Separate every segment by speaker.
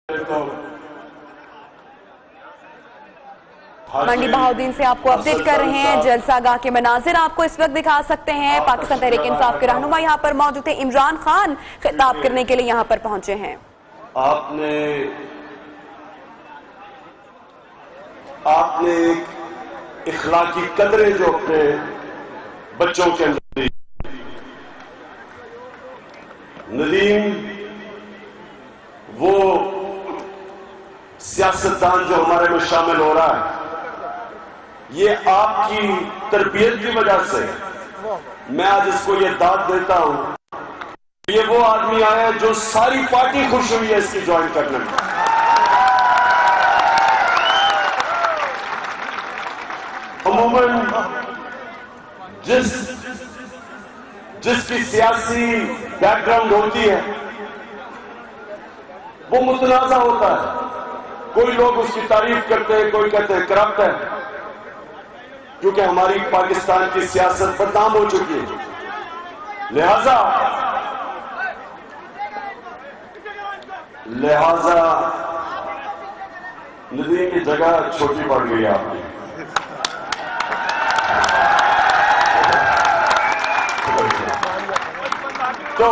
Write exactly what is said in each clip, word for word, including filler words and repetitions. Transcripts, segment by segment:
Speaker 1: मंडी बहाउद्दीन से आपको अपडेट कर रहे हैं। जलसा गाह के मनाजिर आपको इस वक्त दिखा सकते हैं। पाकिस्तान तहरीक इंसाफ के रहनुमा यहाँ पर मौजूद है। इमरान खान खिताब करने के लिए यहाँ पर पहुंचे हैं।
Speaker 2: आपने आपने इखलाकी कदरें जो अपने बच्चों के अंदर दी। नदीम वो सियासतदान जो हमारे में शामिल हो रहा है, ये आपकी तरबियत की वजह से मैं आज इसको ये दाद देता हूं। ये वो आदमी आया है जो सारी पार्टी खुश हुई है इसकी ज्वाइन करने में। अमूमन जिस जिसकी सियासी बैकग्राउंड होती है वो मुतनाज़ा होता है। कोई लोग उसकी तारीफ करते हैं, कोई कहते हैं करप्ट है, क्योंकि हमारी पाकिस्तान की सियासत बदनाम हो चुकी है। लिहाजा लिहाजा नदी की जगह छोटी पड़ गई आपकी। तो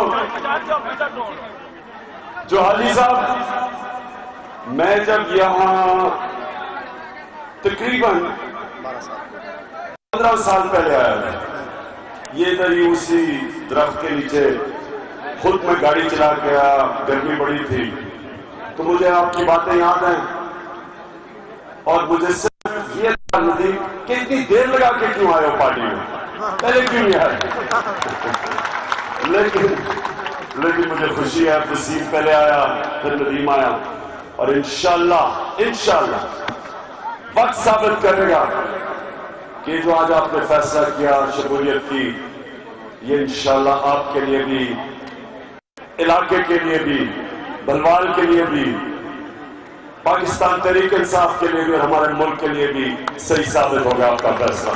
Speaker 2: जो हाजी साहब, मैं जब यहां तकरीबन पंद्रह साल पहले आया था, ये इधर ही उसी दरख्त के नीचे खुद में गाड़ी चला गया, गर्मी बड़ी थी, तो मुझे आपकी बातें याद हैं और मुझे सिर्फ ये लगी कि इतनी देर लगा के क्यों आए हो पार्टी में, पहले क्यों नहीं आए। लेकिन लेकिन मुझे खुशी है, वसीम पहले आया, फिर नदीम आया, और इंशाअल्लाह इंशाअल्लाह वक्त साबित करेगा कि जो आज आपने फैसला किया शमूलियत की, ये इंशाअल्लाह आपके लिए भी, इलाके के लिए भी, बलवाल के लिए भी, पाकिस्तान तहरीक इंसाफ के लिए भी और हमारे मुल्क के लिए भी सही साबित होगा आपका फैसला।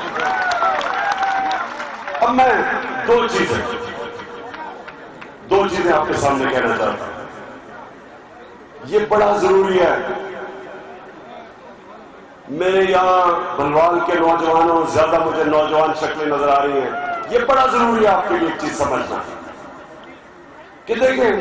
Speaker 2: अब मैं दो चीजें दो चीजें आपके सामने कहना चाहता हूं। ये बड़ा जरूरी है। मेरे यहां बलवाल के नौजवानों, ज्यादा मुझे नौजवान शक्लें नजर आ रही हैं। ये बड़ा जरूरी है आपके लिए एक चीज समझना कि देखें,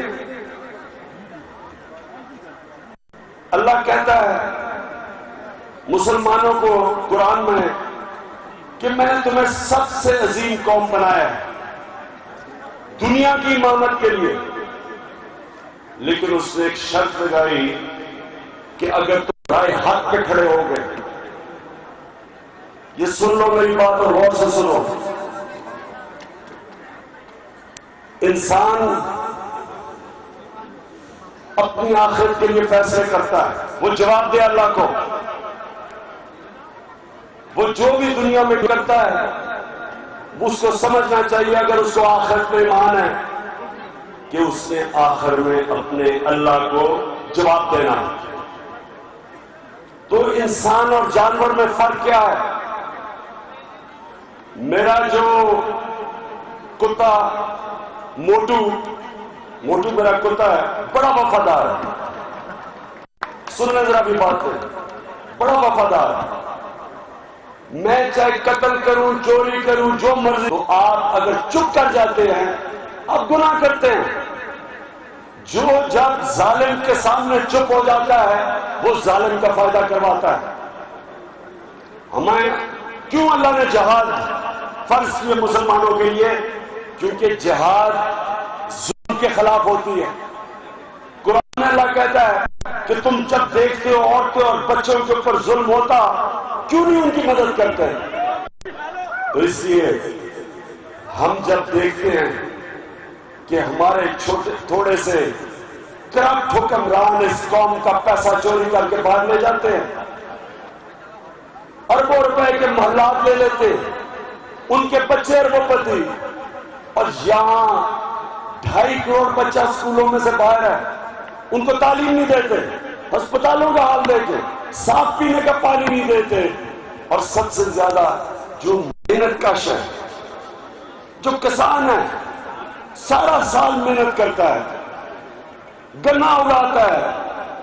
Speaker 2: अल्लाह कहता है मुसलमानों को कुरान में कि मैंने तुम्हें सबसे अजीम कौम बनाया है दुनिया की इमामत के लिए, लेकिन उसने एक शर्त लगाई कि अगर तुम राय हक पे खड़े हो गए, ये सुन लो मेरी बात और गौर से सुनो, इंसान अपनी आखिरत के लिए फैसले करता है, वो जवाब दे अल्लाह को। वो जो भी दुनिया में करता है उसको समझना चाहिए, अगर उसको आखिरत में ईमान है, कि उसने आखिर में अपने अल्लाह को जवाब देना है। तो इंसान और जानवर में फर्क क्या है? मेरा जो कुत्ता मोटू मोटू मेरा कुत्ता है, बड़ा वफादार है। सुनने जरा भी बात है, बड़ा वफादार है। मैं चाहे कत्ल करूं, चोरी करूं, जो मर्जी, तो आप अगर चुप कर जाते हैं आप गुनाह करते हैं। जो जब जालिम के सामने चुप हो जाता है वो जालिम का फायदा करवाता है। हमें क्यों अल्लाह ने जिहाद फर्ज किए मुसलमानों के लिए? क्योंकि जिहाद जुल्म के खिलाफ होती है। कुरान में अल्लाह कहता है कि तुम जब देखते हो औरतें और बच्चों के ऊपर जुल्म होता, क्यों नहीं उनकी मदद करते हैं? तो इसलिए हम जब देखते हैं कि हमारे छोटे थोड़े से करप्ट हुक्मरान इस कौम का पैसा चोरी करके बाहर ले जाते हैं, अरबों रुपए के महलात ले लेते, उनके बच्चे अरबोपति, और यहां ढाई करोड़ बच्चा स्कूलों में से बाहर है, उनको तालीम नहीं देते, अस्पतालों का हाल देते, साफ पीने का पानी नहीं देते, और सबसे ज्यादा जो मेहनत कश है, जो किसान है, सारा साल मेहनत करता है, गन्ना उगाता है,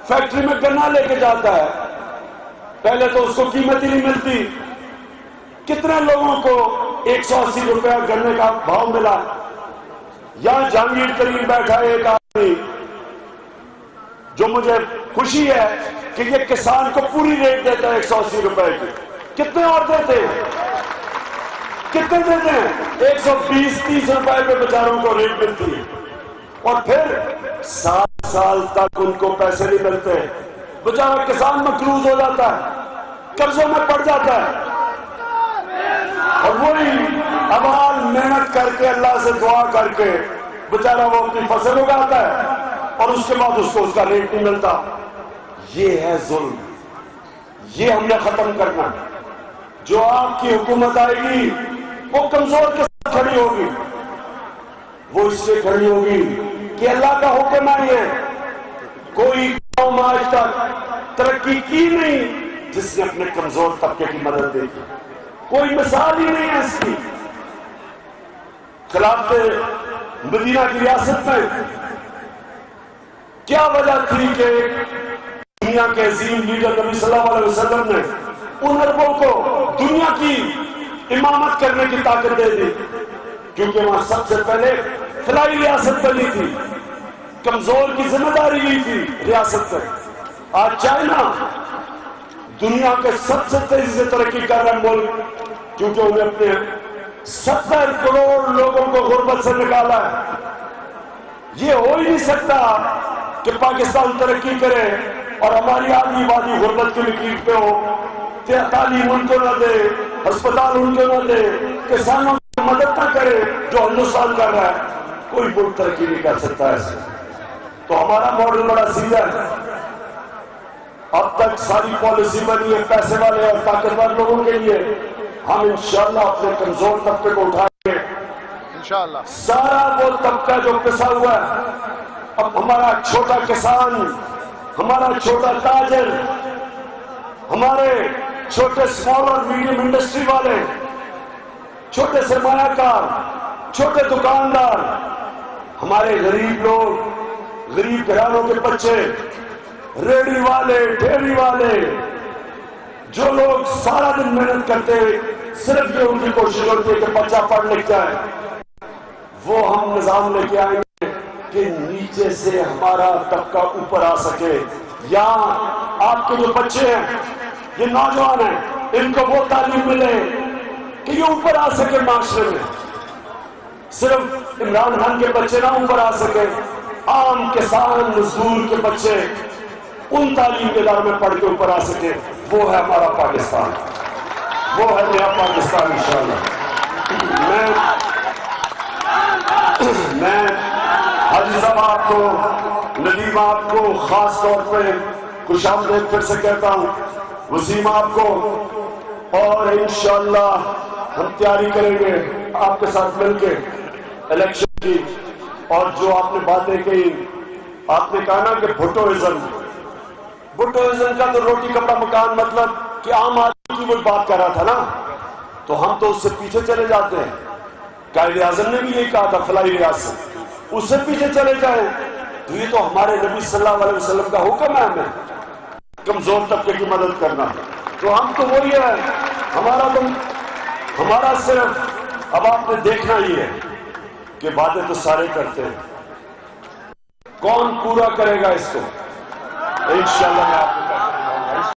Speaker 2: فیکٹری میں گنا لے کے جاتا ہے، پہلے تو اس کو قیمت ہی نہیں ملتی، کتنے لوگوں کو ایک سو اسی روپیہ گنے کا بھاؤ ملا۔ یہاں جہانگیر ترین بیٹھا ہے ایک آدمی جو مجھے خوشی ہے کہ یہ کسان کو پوری ریٹ دیتا ہے ایک سو اسی روپے کی، کتنے اور دیتے ہیں؟ کتنے دیتے ہیں؟ ایک سو بیس تیس روپے پہ بیچاروں کو ریٹ ملتی ہے، اور پھر سات سال تک ان کو پیسے نہیں ملتے، بیچارہ کسان مقروض ہو جاتا ہے، قرضوں میں پڑ جاتا ہے، اور وہی ابال محنت کر کے اللہ سے دعا کر کے بیچارہ وہ اپنی فصل اگاتا ہے، اور اس کے بعد اس کو اس کا ریٹ نہیں ملتا۔ یہ ہے ظلم، یہ ہم نے ختم کرنا۔ جو آپ کی حکومت آئے گی وہ کمزور کے ساتھ کھڑی ہوگی، وہ اس سے کھڑی ہوگی کہ اللہ کا حکم ہے، یہ کوئی قوم آج تک ترقی کی نہیں جس نے اپنے کمزور طبقے کی مدد دی، کوئی مثال ہی نہیں ہے اس کی۔ خلافت مدینہ کی ریاست میں کیا وجہ تھی کہ دنیا کے عظیم لیڈر نبی صلی اللہ علیہ وسلم نے ان عربوں کو دنیا کی امامت کرنے کی طاقت دے دی؟ کیونکہ وہاں سب سے پہلے فلاحی ریاست بنی تھی، کمزور کی ذمہ داری لی تھی ریاست پر۔ آج چائنا دنیا کے سب سے تیزی سے ترقی کر رہا ملک، کیونکہ انہیں اپنے ستر کروڑ لوگوں کو غربت سے نکالا ہے۔ یہ ہو ہی نہیں سکتا کہ پاکستان ترقی کرے اور ہماری آدھی وادی غربت کی لکیر پہ ہو، تعلیم ان کو نہ دے، ہسپتال ان کو نہ دے، کسانوں کی مدد نہ کرے جو ہندوستان کر رہا ہے۔ کوئی ملک ترقی نہیں کر سکتا ایسے۔ تو ہمارا ماڈل بڑا سیدھا ہے۔ اب تک ساری پالیسی بنی ہے پیسے والے اور طاقتور لوگوں کے لیے، ہم انشاءاللہ اپنے کمزور طبقے کو اٹھائیں گے انشاءاللہ۔ سارا وہ طبقہ جو پسا ہوا ہے، اب ہمارا چھوٹا کسان، ہمارا چھوٹا تاجر، ہمارے چھوٹے اسمال اور میڈیم انڈسٹری والے، چھوٹے سرمایہ کار، چھوٹے دکاندار، ہمارے غریب لوگ، غریب گھرانوں کے بچے، ریڑھی والے، ٹھیلی والے، جو لوگ سارا دن محنت کرتے صرف یہ ان کی کوشش ہوتی ہے کہ بچہ پڑھ لکھ جائے، وہ ہم نظام لے کے آئیں گے کہ نیچے سے ہمارا طبقہ اوپر آ سکے۔ یہاں آپ کے جو بچے ہیں، یہ نوجوان ہیں، ان کو وہ تعلیم ملے کہ یہ اوپر آ سکے معاشرے میں۔ صرف عمران خان کے بچے نہ اوپر آ سکے، عام کسان مزدور کے بچے ان تعلیم کے اداروں میں پڑھ کے اوپر آ سکے۔ وہ ہے ہمارا پاکستان، وہ ہے نیا پاکستان انشاءاللہ۔ میں میں حاجی صاحب آپ کو، ندیم آپ کو خاص طور پہ خوش آمدید پھر سے کہتا ہوں، وسیم آپ کو، اور انشاءاللہ ہم تیاری کریں گے آپ کے ساتھ مل کے الیکشن کی۔ اور جو آپ نے باتیں کہی، آپ نے کہا نا کہ بھٹوازم، بھٹوازم کا تو روٹی کپڑا مکان مطلب کہ عام آدمی کی وہ بات کر رہا تھا نا، تو ہم تو اس سے پیچھے چلے جاتے ہیں۔ قائد اعظم نے بھی یہی کہا تھا فلاحی ریاست، اس سے پیچھے چلے جائیں، تو یہ تو ہمارے نبی صلی اللہ علیہ وسلم کا حکم ہے ہمیں کمزور طبقے کی مدد کرنا۔ تو ہم تو وہی ہے، ہمارا تو ہمارا صرف اب آپ نے دیکھنا ہی ہے کہ باتیں تو سارے کرتے ہیں، کون پورا کرے گا اس کو؟ انشاءاللہ میں آپ